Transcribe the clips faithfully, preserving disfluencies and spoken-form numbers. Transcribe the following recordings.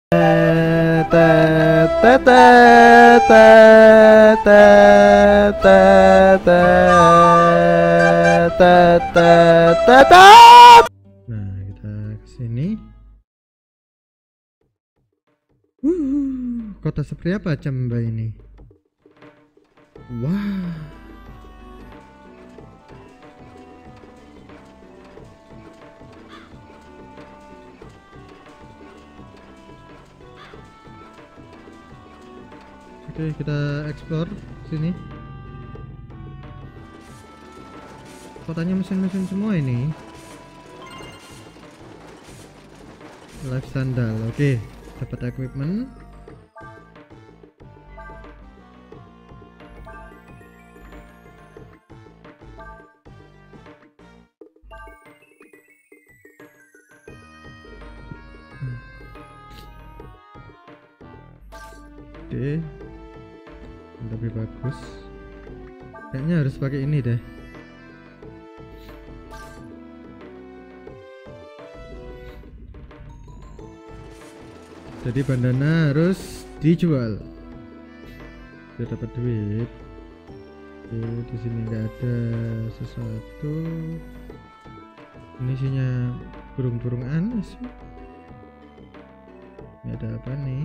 Nah, kita kesini. Uh, kota seperti apa Camba ini? Wah. Oke, kita explore sini. Kotanya mesin-mesin semua ini. Life sandal. Oke, dapat equipment. Oke, lebih bagus. Kayaknya harus pakai ini deh. Jadi bandana harus dijual. Biar dapat duit. Oke, di sini nggak ada sesuatu. Ini isinya burung-burung aneh sih. Ini ada apa nih?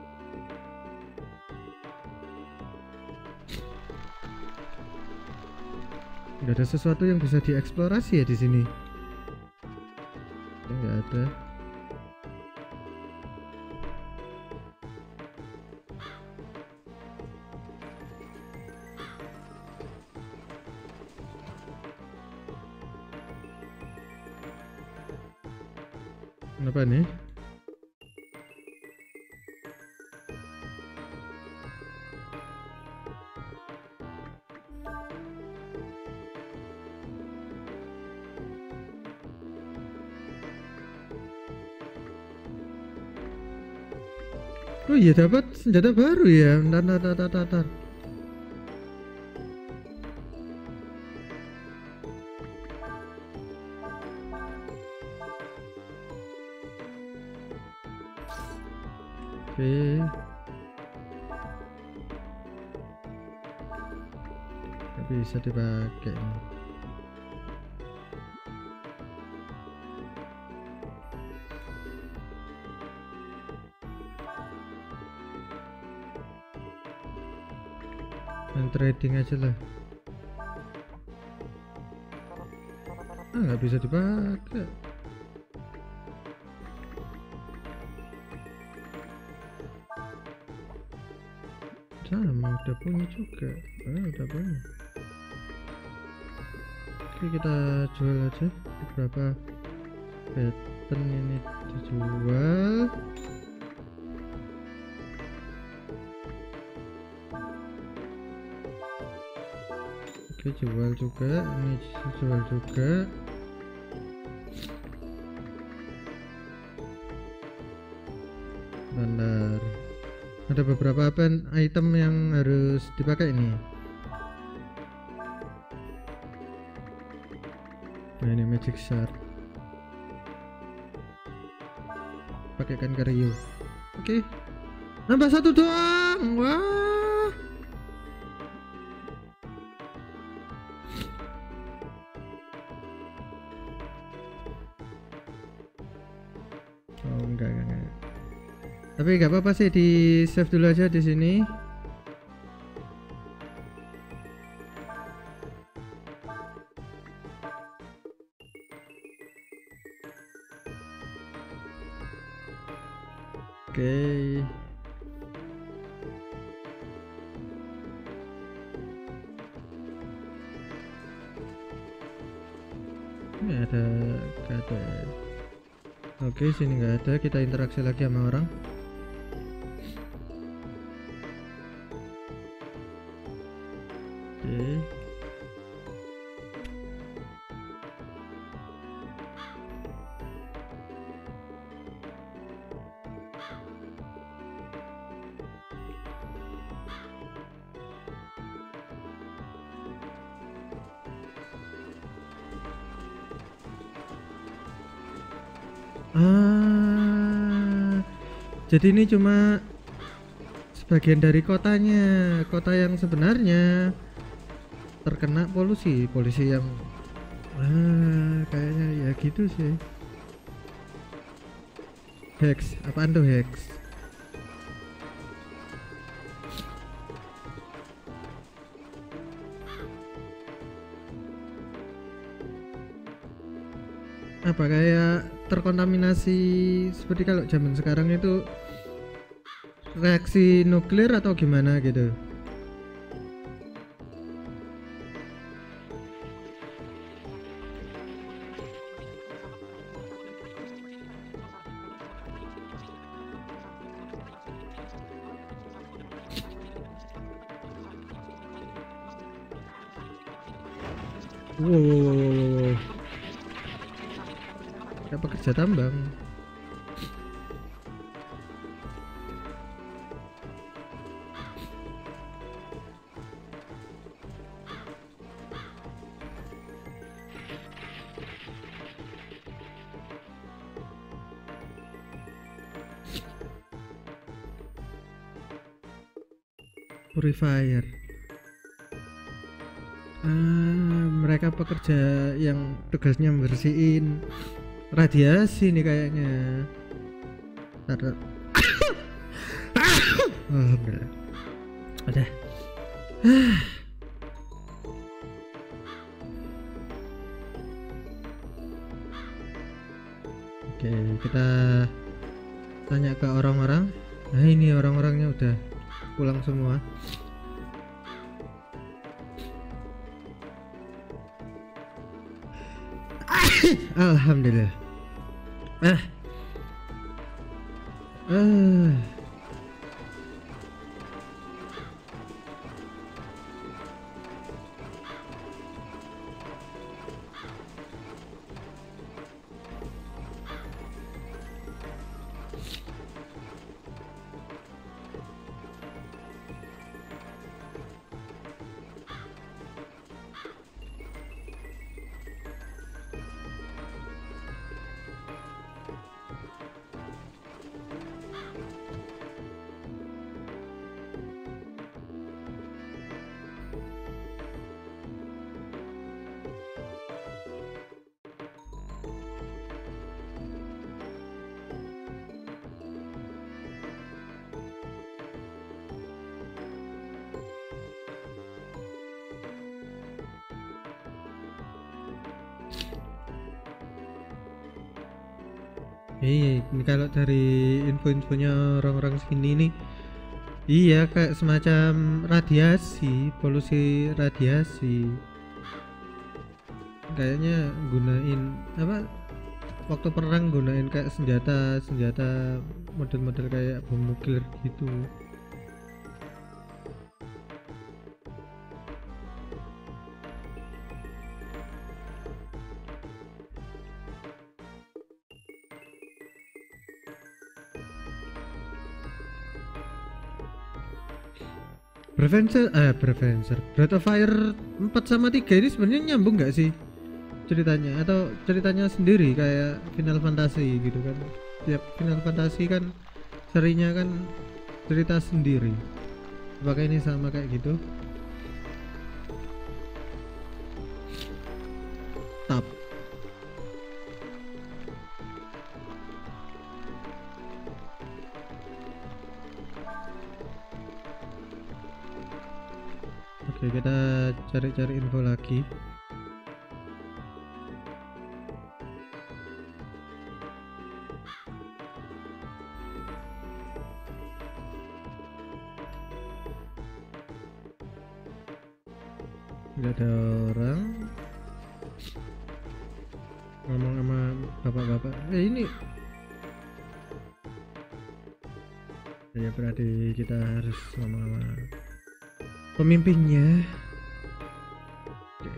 Nggak ada sesuatu yang bisa dieksplorasi ya di sini. Nggak ada. Kenapa nih? Oh iya, dapat senjata baru ya. Ntar, ntar, ntar, ntar, ntar. Oke. Nggak bisa dipakai. Main trading aja lah. Ah, nggak bisa dipakai. Sama udah punya juga. Ah, udah punya. Oke, kita jual aja. Beberapa pattern ini dijual. Oke, jual juga. Ini jual juga. Bentar. Ada beberapa pen item yang harus dipakai ini. Nah, ini magic shard. Pakaikan ke Ryu. Oke. Nambah satu doang. Wah. Oh, enggak, enggak, enggak. Tapi nggak apa-apa sih, di save dulu aja di sini. Oke. Ini ada, nggak ada. Oke, sini nggak ada. Kita interaksi lagi sama orang. Oke. Ah, Jadi ini cuma sebagian dari kotanya, kota yang sebenarnya terkena polusi, polusi yang ah, kayaknya ya gitu sih. Hex, apaan tuh hex? Apa kayak terkontaminasi seperti kalau zaman sekarang itu reaksi nuklir atau gimana gitu? Wow, wow, wow, wow, wow. Kayak pekerja tambang. Purifier. Ah, mereka pekerja yang tugasnya membersihin radiasi nih kayaknya. Taruh. Alhamdulillah. Udah. Oke, kita tanya ke orang-orang. Nah, ini orang-orangnya udah pulang semua. Alhamdulillah. Ah. Ah. Iya, ini kalau dari info-infonya orang-orang sini nih, iya kayak semacam radiasi, polusi radiasi. Kayaknya gunain apa? Waktu perang gunain kayak senjata, senjata model-model kayak bom nuklir gitu. Prevencer, eh Prevencer, Breath of Fire empat sama tiga ini sebenarnya nyambung nggak sih ceritanya, atau ceritanya sendiri kayak Final Fantasy gitu kan? Tiap Final Fantasy kan serinya kan cerita sendiri. Apakah ini sama kayak gitu? Tap. Oke, kita cari-cari info lagi. Nggak ada orang ngomong sama bapak-bapak. Eh ini ya, berarti kita harus ngomong sama pemimpinnya. Oke.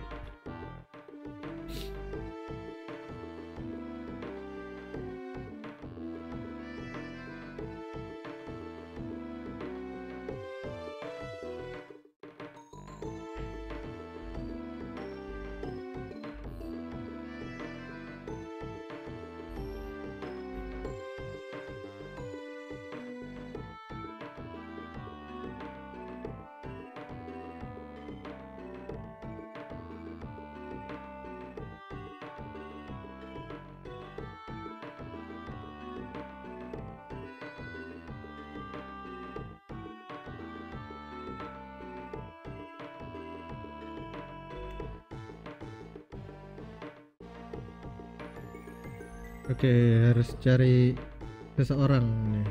Oke, harus cari seseorang nih,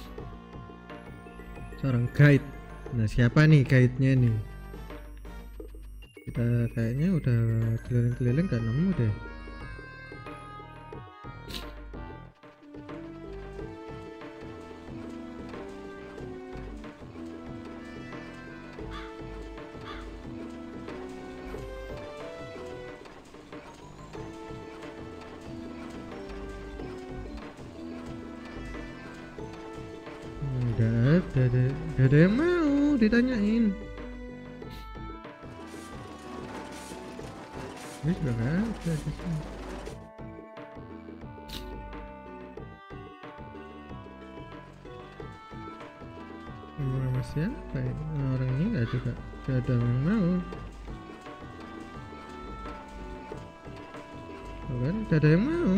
seorang guide. Nah, siapa nih guide-nya nih? Kita kayaknya udah keliling-keliling gak nemu deh. Gak ada, gak ada yang mau ditanyain. Ini juga gak ada di sini. Nama siapa ini? Orang ini gak juga gak ada yang mau. Tuh kan, gak ada yang mau.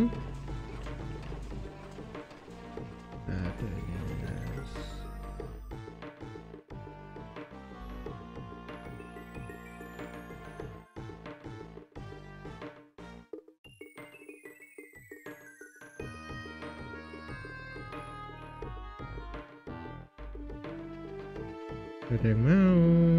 Gak ada ya. Gak ada yang mau.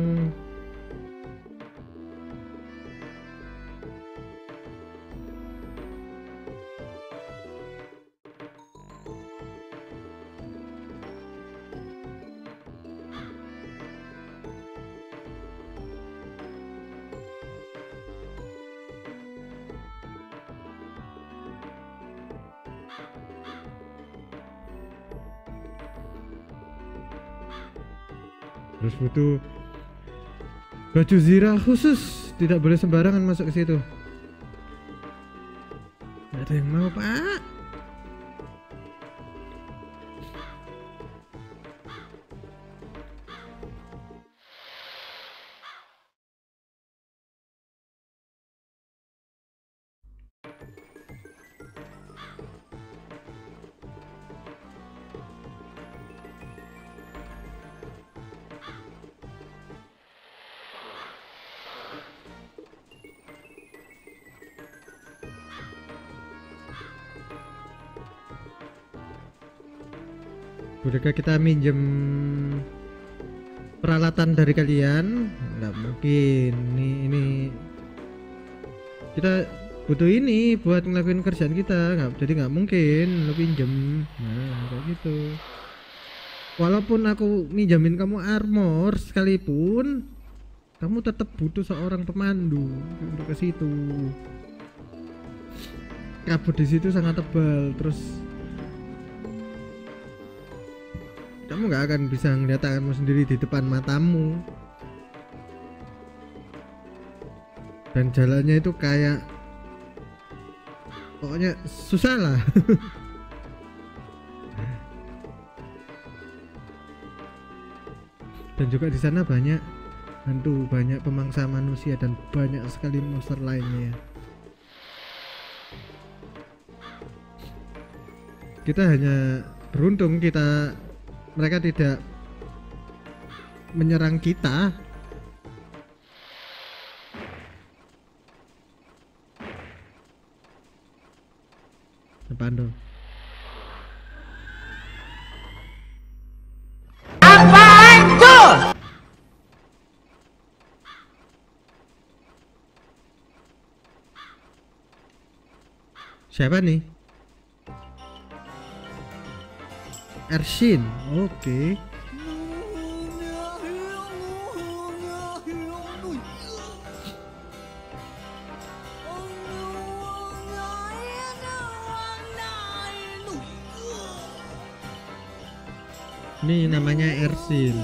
Terus butuh baju zirah khusus, tidak boleh sembarangan masuk ke situ. Gak ada yang mau, Pak. Bolehkah kita minjem peralatan dari kalian? Nggak mungkin. Ini ini kita butuh ini buat ngelakuin kerjaan kita. Nggak, jadi nggak mungkin lo pinjem. Nah kayak gitu. Walaupun aku minjamin kamu armor sekalipun, kamu tetap butuh seorang pemandu untuk ke situ. Kabut di situ sangat tebal, terus kamu nggak akan bisa ngeliat tanganmu sendiri di depan matamu, dan jalannya itu kayak pokoknya susah lah. Dan juga di sana banyak hantu, banyak pemangsa manusia, dan banyak sekali monster lainnya. Kita hanya beruntung kita mereka tidak menyerang kita. Apaan dong? Apaan tuh? Siapa nih? Ersin, oke. Okay. Ini namanya Ersin.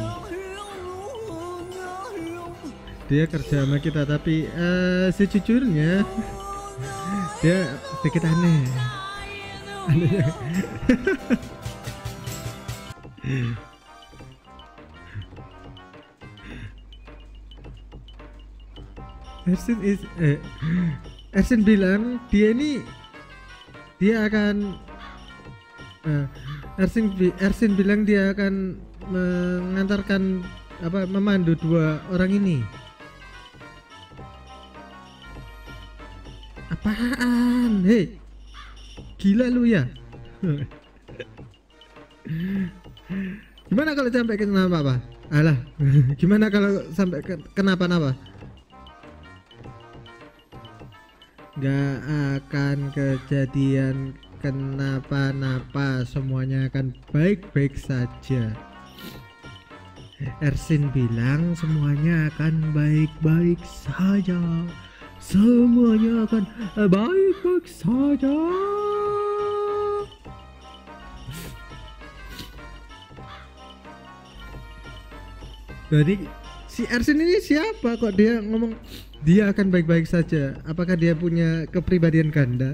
Dia kerja sama kita, tapi uh, sejujurnya dia sedikit aneh. Anehnya. Ersin is eh, Ersin bilang dia ini dia akan eh, Ersin Ersin bilang dia akan mengantarkan apa memandu dua orang ini. Apaan? Hei, Gila lu ya. Gimana kalau sampai kenapa-apa? Alah, gimana kalau sampai ke, kenapa-napa? Gak akan kejadian kenapa-napa, semuanya akan baik-baik saja. Ersin bilang semuanya akan baik-baik saja. Semuanya akan baik-baik saja. Jadi si Ersin ini siapa kok dia ngomong dia akan baik-baik saja? Apakah dia punya kepribadian ganda?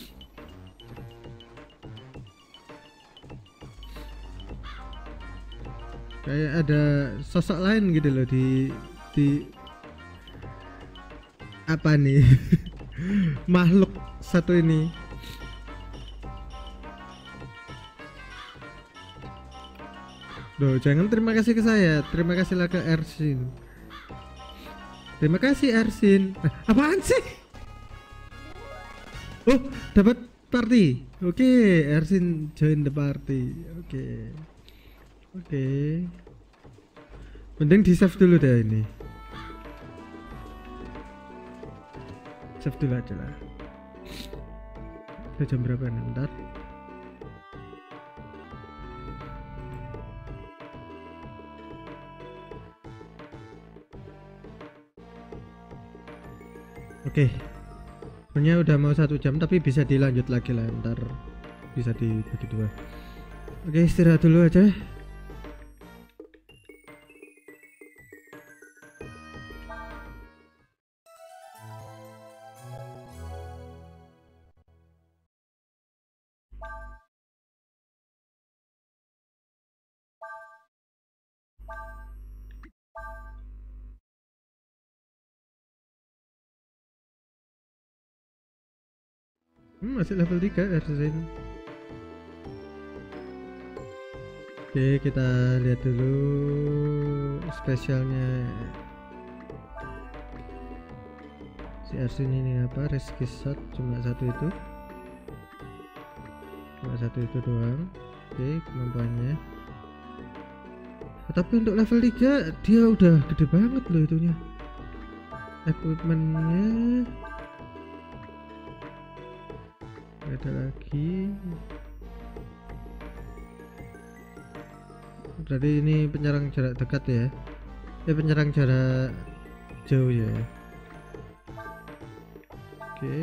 Kayak ada sosok lain gitu loh di di apa nih makhluk satu ini. Loh, jangan terima kasih ke saya, terima kasihlah ke Ersin. Terima kasih Ersin. Eh, apaan sih? Oh, dapat party. Oke, okay, Ersin join the party. Oke. Okay. Oke. Okay. Mending di save dulu deh ini. Save dulu aja lah. Udah jam berapa nih? Bentar. Oke, sebenarnya udah mau satu jam tapi bisa dilanjut lagi lah, ntar bisa dibagi dua. Oke, istirahat dulu aja. Hmm, masih level tiga Ersin. Oke, kita lihat dulu spesialnya si Ersin ini apa, risky shot cuma satu itu cuma satu itu doang. Oke, kemampuannya. Tapi untuk level tiga dia udah gede banget loh itunya, equipmentnya. Ada lagi, berarti ini penyerang jarak dekat ya, eh penyerang jarak jauh ya. Oke,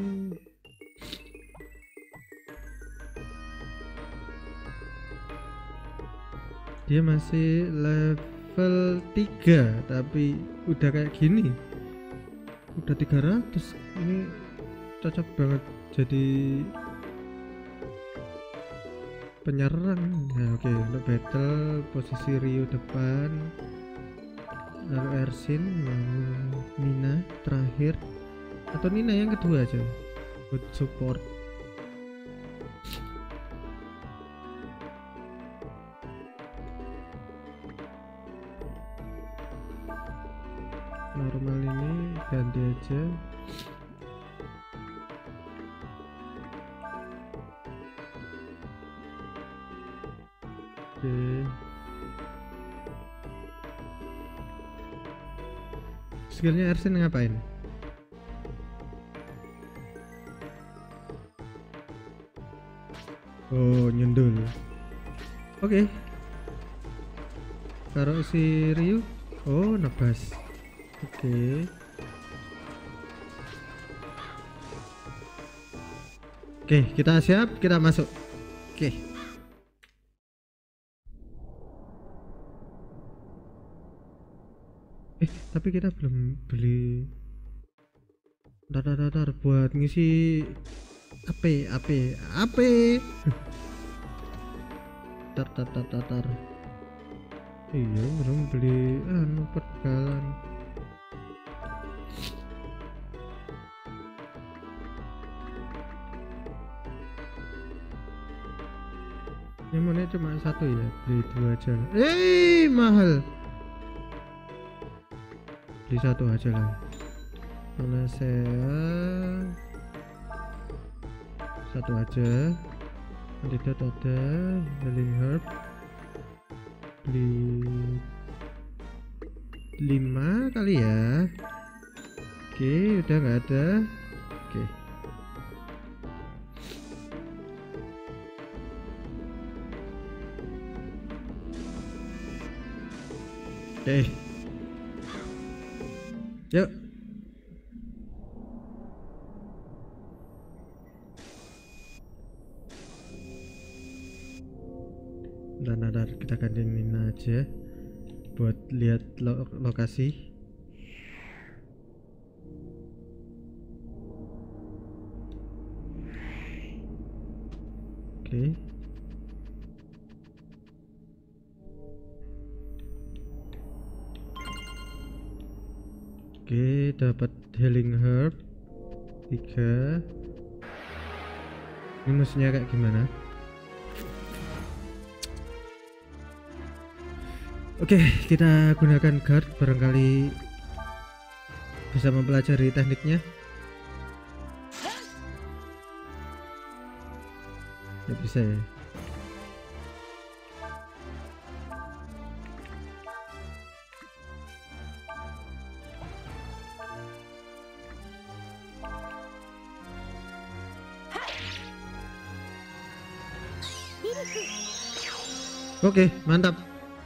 dia masih level tiga tapi udah kayak gini, udah tiga ratus. Ini cocok banget jadi penyerang ya. Oke, untuk battle posisi Ryu depan, lalu Ersin, lalu Nina terakhir, atau Nina yang kedua aja buat support. Normal ini ganti aja. Oke, skillnya Ersin ngapain? Oh, nyundul. Oke, taruh si Ryu. Oh, nebas. Oke. Oke, kita siap, kita masuk. Oke. Eh, tapi kita belum beli. Dar dar dar buat ngisi A P, A P, A P. Tar tar tar tar tar. Iya, belum beli anu pergalan. Yang mana cuma satu ya, beli dua aja. Eh, mahal. Beli satu aja lah. Karena saya Satu aja. Antidote ada, healing herb. Beli lima kali ya. Oke, udah nggak ada. Oke. Oke. Yuk. Dan ada kita gantiin aja buat lihat lo lokasi. Oke. Oke, dapat healing herb tiga. Ini musuhnya kayak gimana? Oke, kita gunakan guard, barangkali bisa mempelajari tekniknya. Ya bisa ya. Oke, mantap.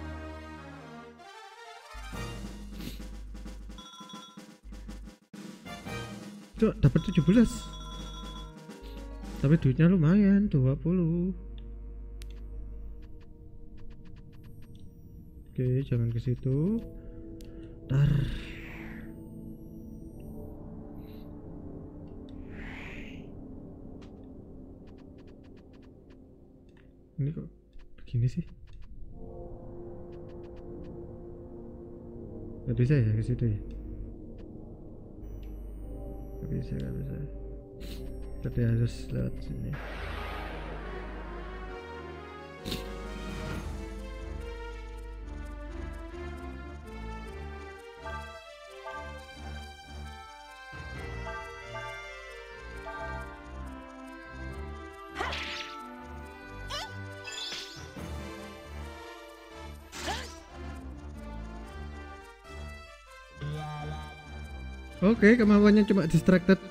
Cuk, dapat tujuh belas. Tapi duitnya lumayan, dua puluh. Oke, jangan ke situ. Tar. Ini kok begini sih? Gak bisa ya ke situ ya? Gak bisa, gak bisa. Tapi harus lewat sini. Oke, kemampuannya cuma distracted.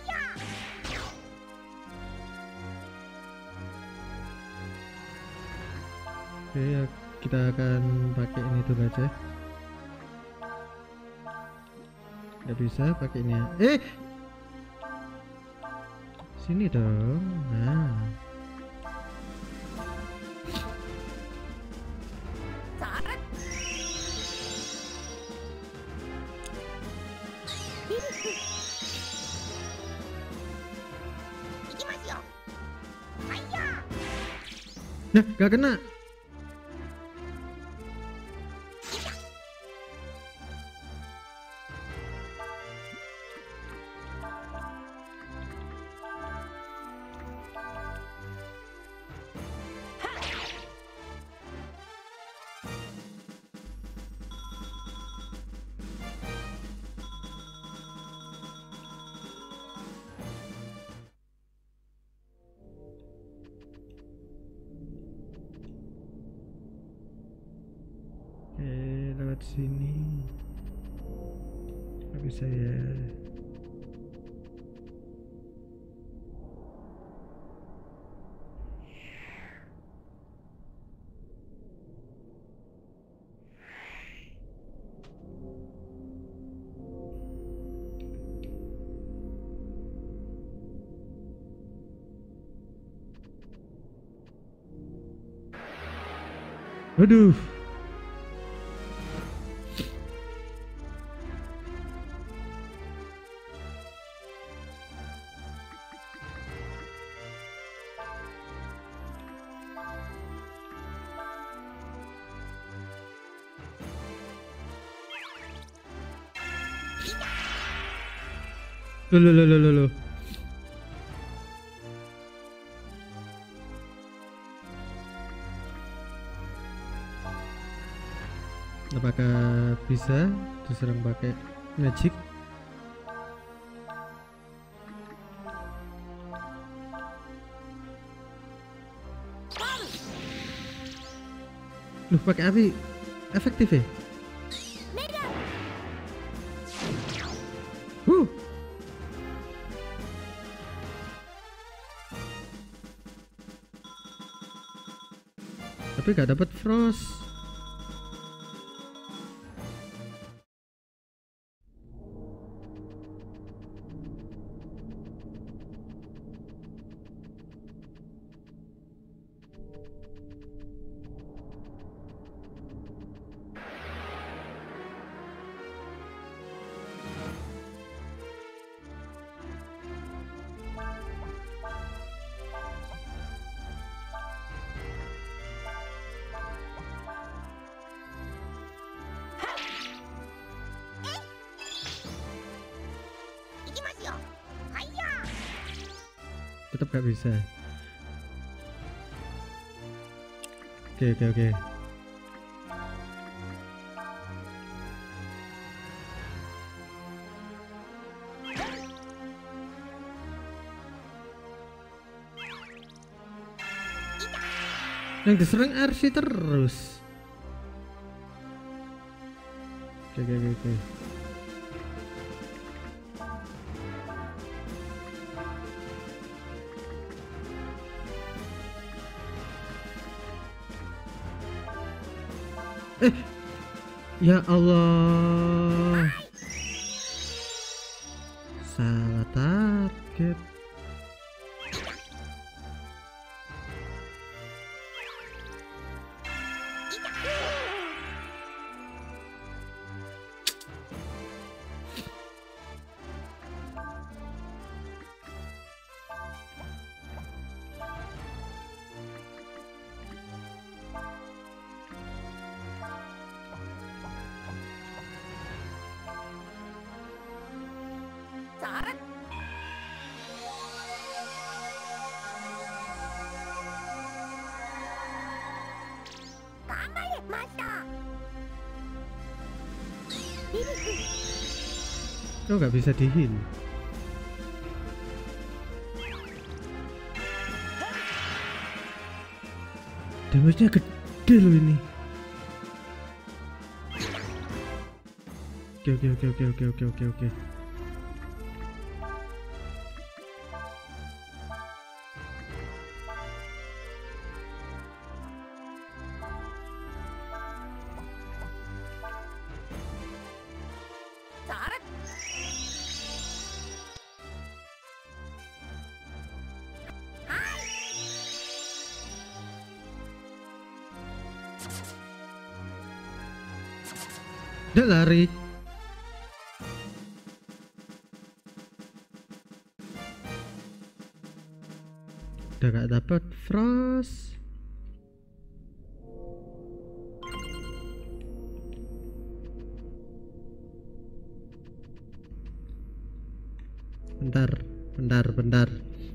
Oke, ya, kita akan pakai ini dulu aja. Nggak bisa pakai ini ya. Eh, sini dong. Nah, nah, gak kena. Eh, lewat sini. Nggak bisa ya. Aduh. Loh, loh, loh, loh, loh. Apakah bisa diserang pakai magic? Duh, pakai api efektif ya? Huh. Tapi gak dapat frost. Tetap gak bisa. Oke oke oke. Yang diserang R C terus. Oke oke oke, oke. Eh, ya Allah, salah target. Oh, nggak bisa di heal. Damage-nya gede loh ini. Oke oke oke oke oke oke oke oke. Dia lari. Udah gak dapat frost. Bentar, bentar, bentar.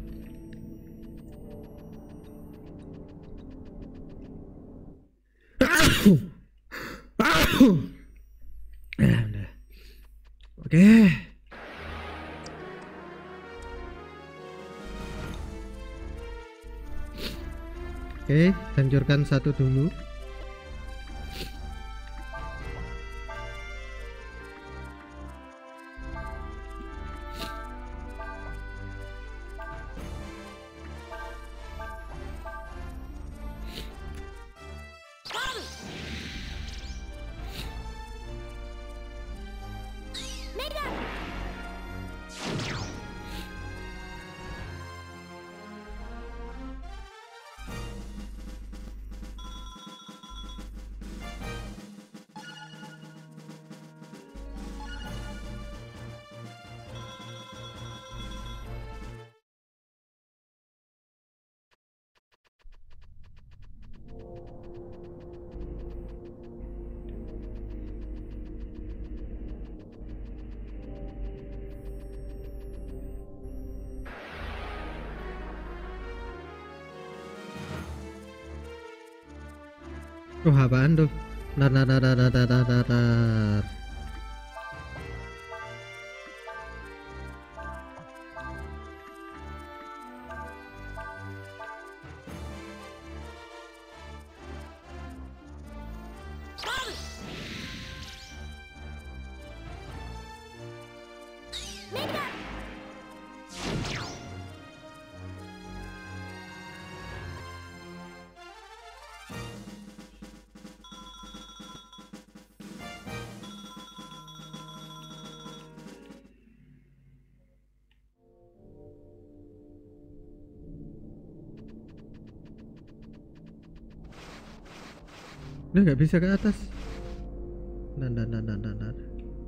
Ya udah. Oke. Oke, hancurkan satu dulu. Oh, apaan tuh? Nar nar nar nar nar nar nar nar. Udah nggak bisa ke atas. Nah, nah, nah, nah, nah, nah.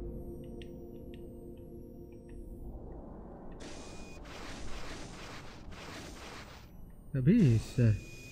Nggak bisa.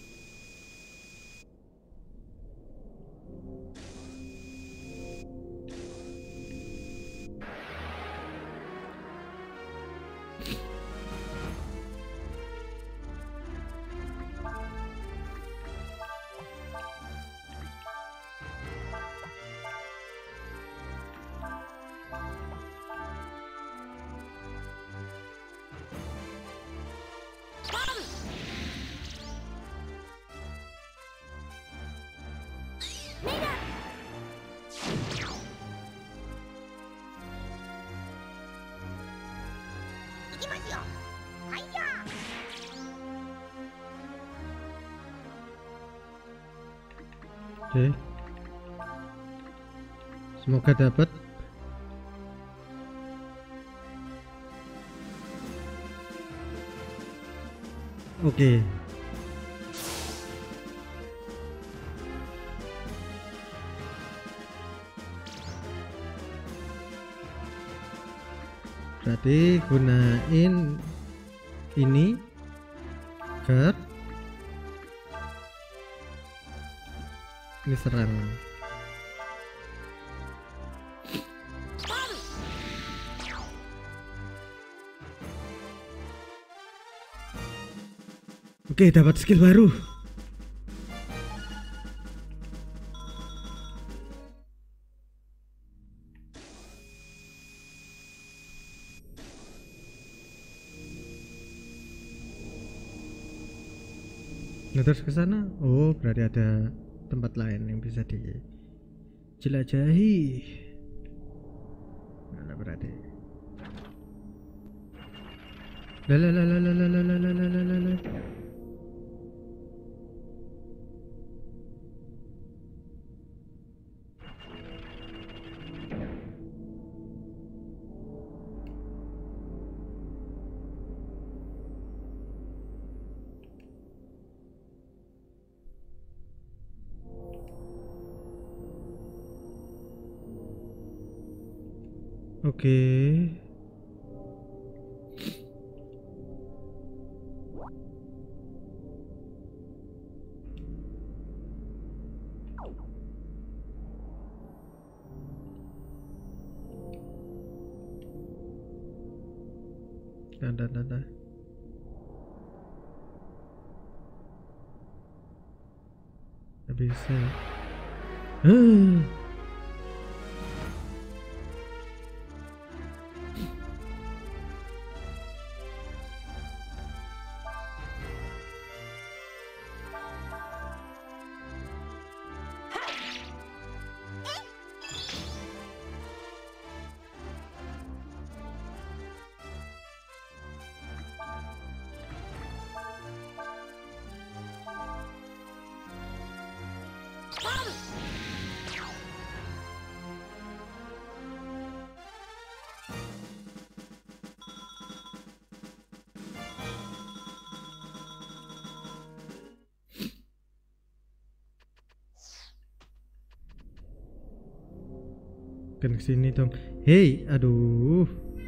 Oke. Semoga dapat. Oke. Berarti gunain ini guard, ini serang. Oke, dapat skill baru. Nah, terus ke sana. Oh, berarti ada tempat lain yang bisa dijelajahi. Nah, berarti. Lalalalalalalalalalalalala. Oke. Ada, ada, ada. Nggak bisa. Huh. Kan kesini dong. Hei, aduh.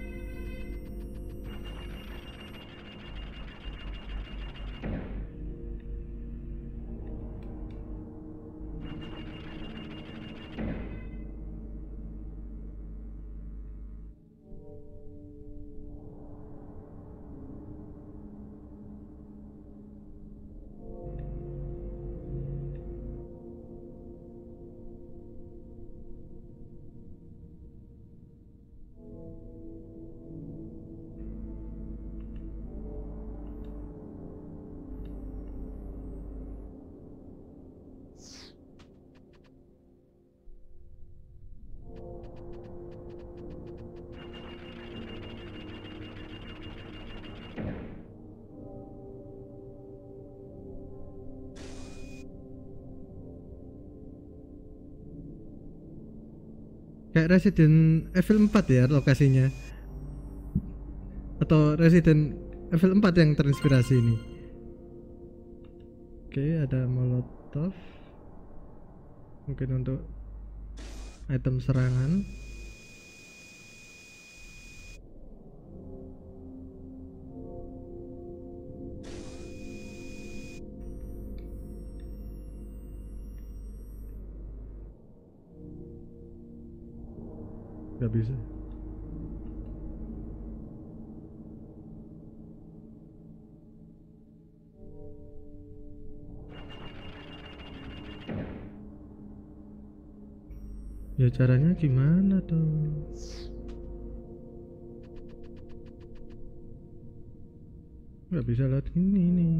Kayak Resident Evil empat ya lokasinya. Atau Resident Evil empat yang terinspirasi ini. Oke, ada Molotov. Mungkin untuk item serangan. Gak bisa. Ya caranya gimana tuh? Gak bisa lewat ini nih.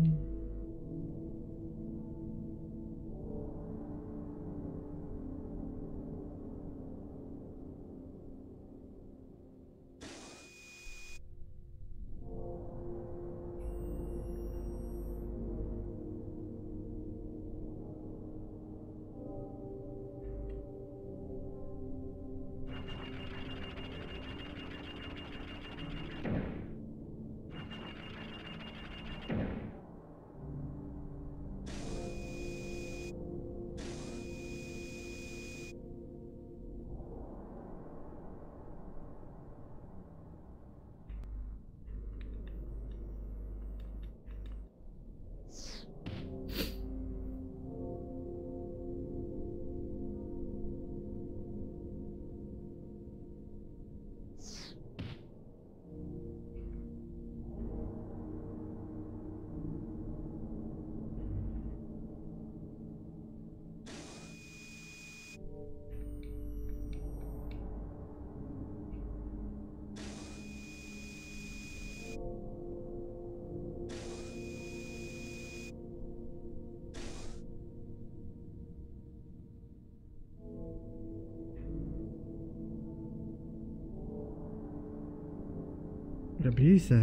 Gak bisa.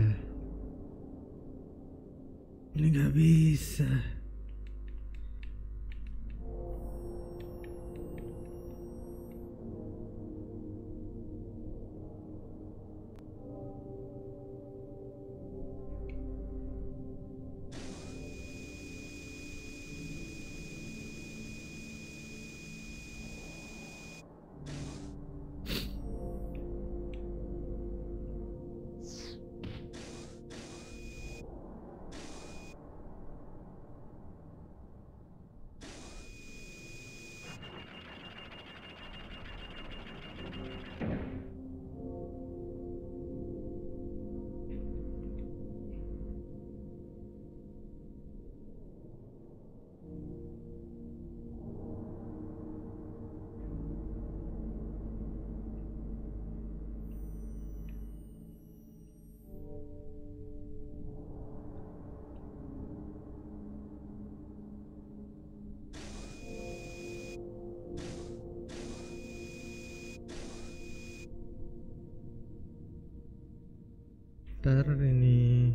Ini gak bisa. Ntar ini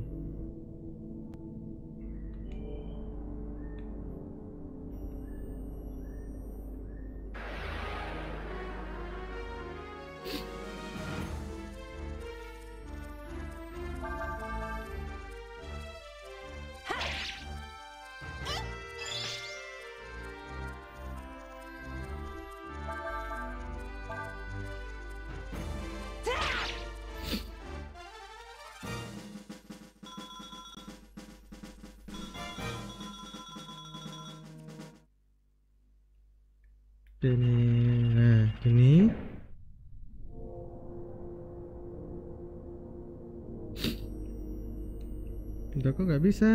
ini nah gini. Bentar kok nggak bisa.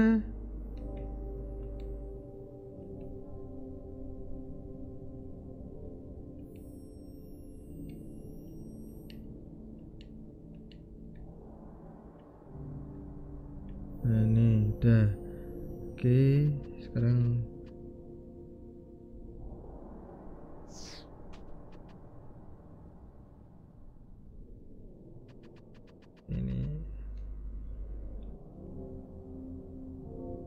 Nah ini udah. Oke, sekarang ini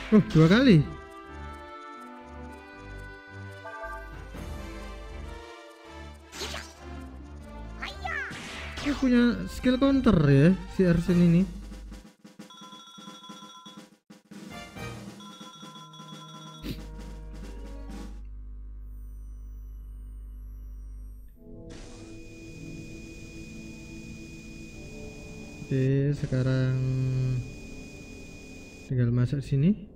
Oh, dua kali. Dia punya skill counter ya si Arsene ini. Oke, sekarang tinggal masuk sini.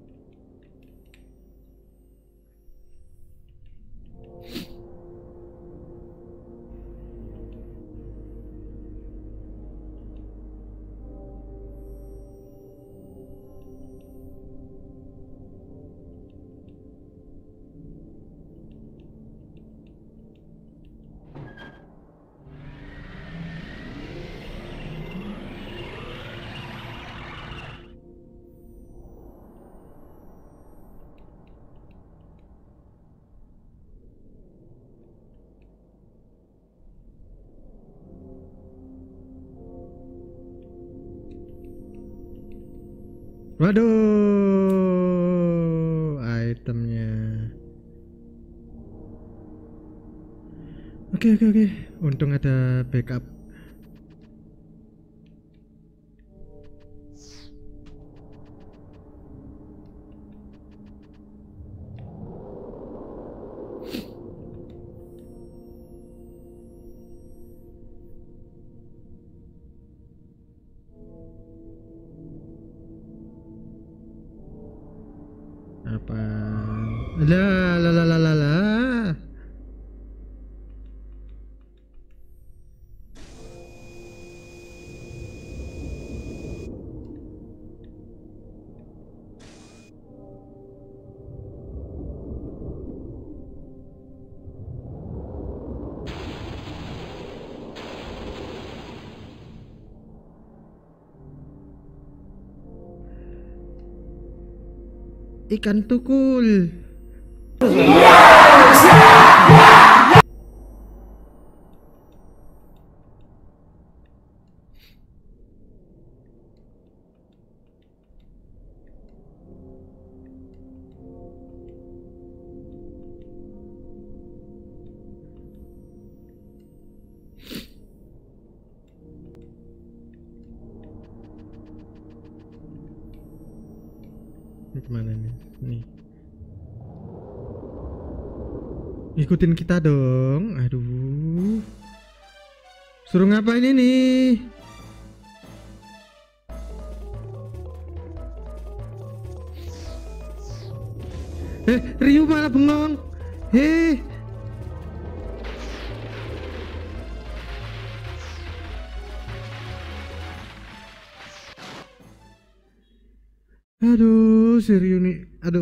Waduh, itemnya. Oke oke oke, untung ada backup. Apa? Lah lah lah lah lah lah. Ikan tukul. Ini kemana nih? Nih. Ikutin kita dong. Aduh. Suruh ngapain ini? Eh, Ryu malah bengong. Heh. Aduh, si Ryu nih. Aduh.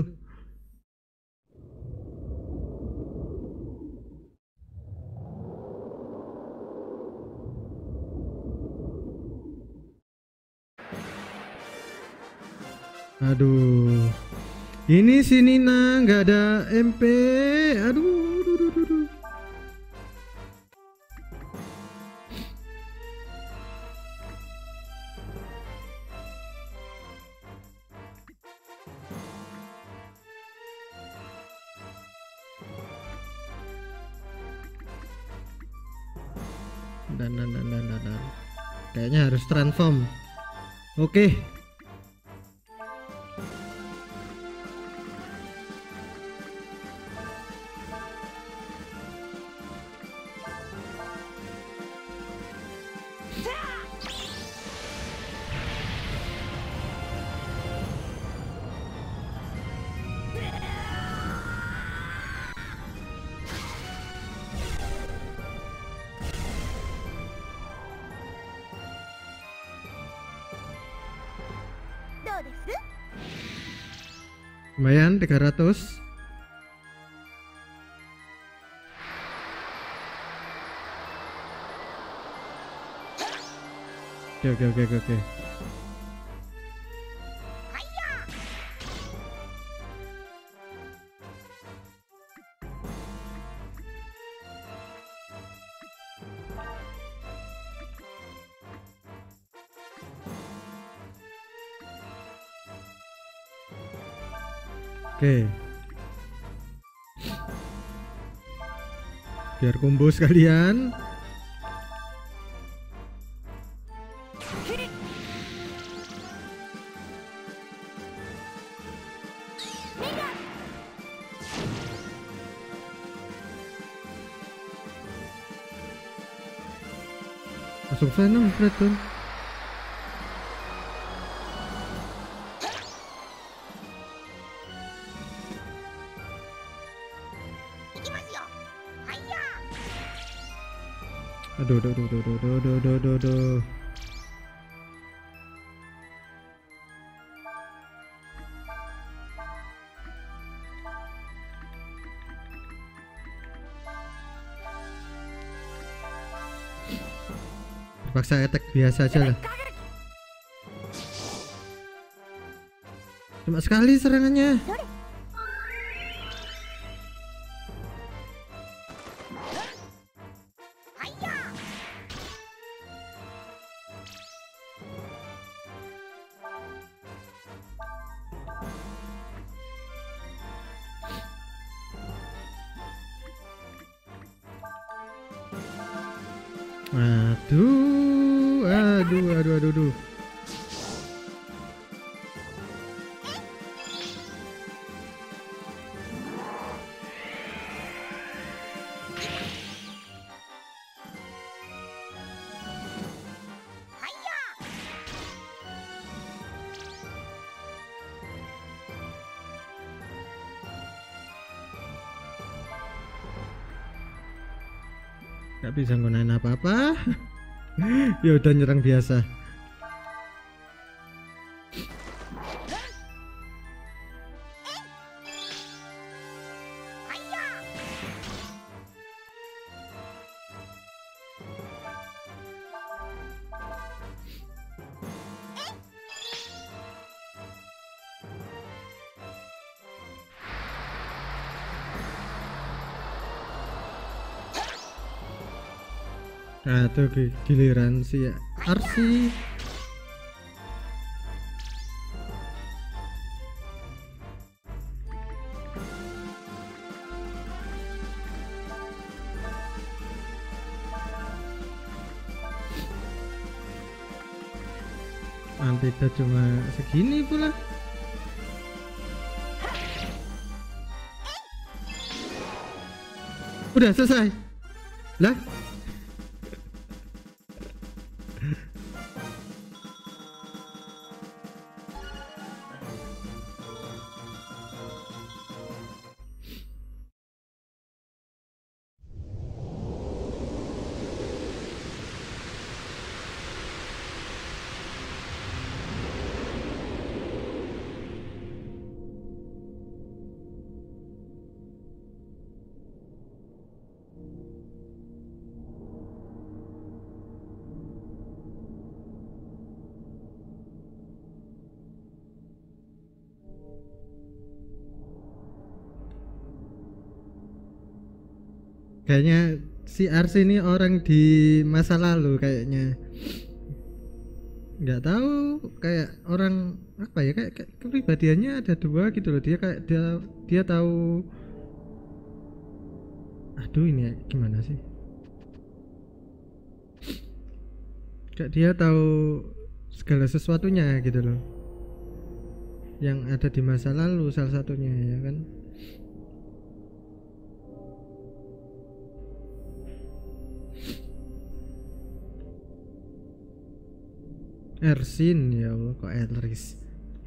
Aduh. Ini si Nina nggak ada M P. Aduh, aduh, aduh, aduh, aduh. Dan dan dan dan dan, dan. Kayaknya harus transform. Oke. Lumayan tiga ratus. Oke oke oke oke. Oke. Biar combo sekalian. Masuk Venom berat tuh. Aduh, aduh, aduh, aduh, aduh, aduh, aduh, aduh, aduh. Terpaksa attack biasa aja lah. Cuma sekali serangannya. Aduh, aduh, aduh, aduh, aduh. Gak bisa gunain apa-apa. Ya udah nyerang biasa. Nah tuh giliran si Arsi. Antida cuma segini pula. Udah selesai lah. Kayaknya si Arsi ini orang di masa lalu kayaknya. Nggak tahu, kayak orang apa ya, kayak, kayak kepribadiannya ada dua gitu loh. Dia kayak dia dia tahu. Aduh ini gimana sih? Kayak dia tahu segala sesuatunya gitu loh. Yang ada di masa lalu salah satunya ya kan. Ersin, ya Allah kok Elris.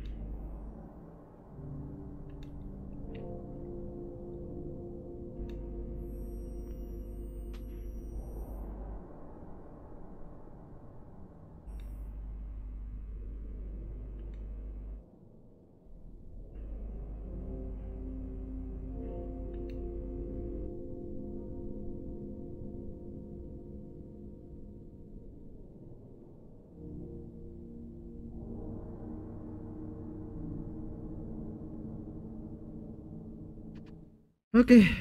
Oke. Okay.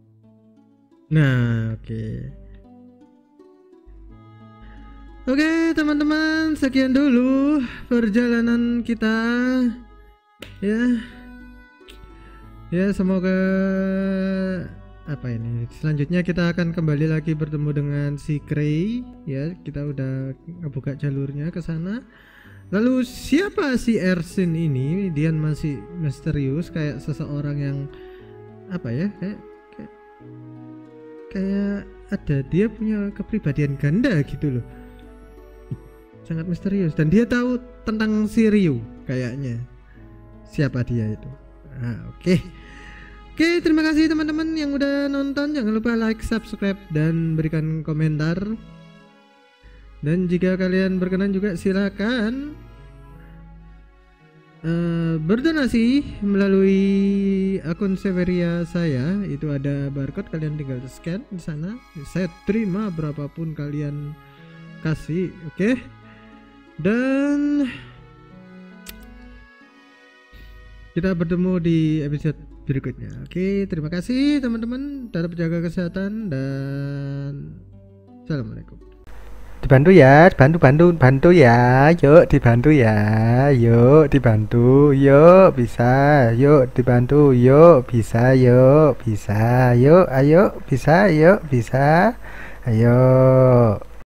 Nah, oke. Okay. Oke, okay, teman-teman, sekian dulu perjalanan kita ya. Ya, semoga apa ini? Selanjutnya kita akan kembali lagi bertemu dengan si Cray ya. Kita udah ngebuka jalurnya ke sana. Lalu siapa si Ersin ini? Dia masih misterius kayak seseorang yang apa ya? Kayak kayak, kayak ada dia punya kepribadian ganda gitu loh. Sangat misterius dan dia tahu tentang si Ryu kayaknya. Siapa dia itu? Nah, oke. Okay. Oke, terima kasih teman-teman yang udah nonton. Jangan lupa like, subscribe, dan berikan komentar. Dan jika kalian berkenan juga silakan uh, berdonasi melalui akun Severia saya. Itu ada barcode, kalian tinggal scan di sana. Saya terima berapapun kalian kasih, oke? Okay? Dan kita bertemu di episode berikutnya. Oke, terima kasih teman-teman. Tetap jaga kesehatan dan assalamualaikum. Dibantu ya, bantu bantu bantu ya. Yuk dibantu ya. Yuk dibantu. Yuk bisa. Yuk dibantu. Yuk bisa. Yuk bisa. Yuk ayo bisa. Yuk bisa. Ayo.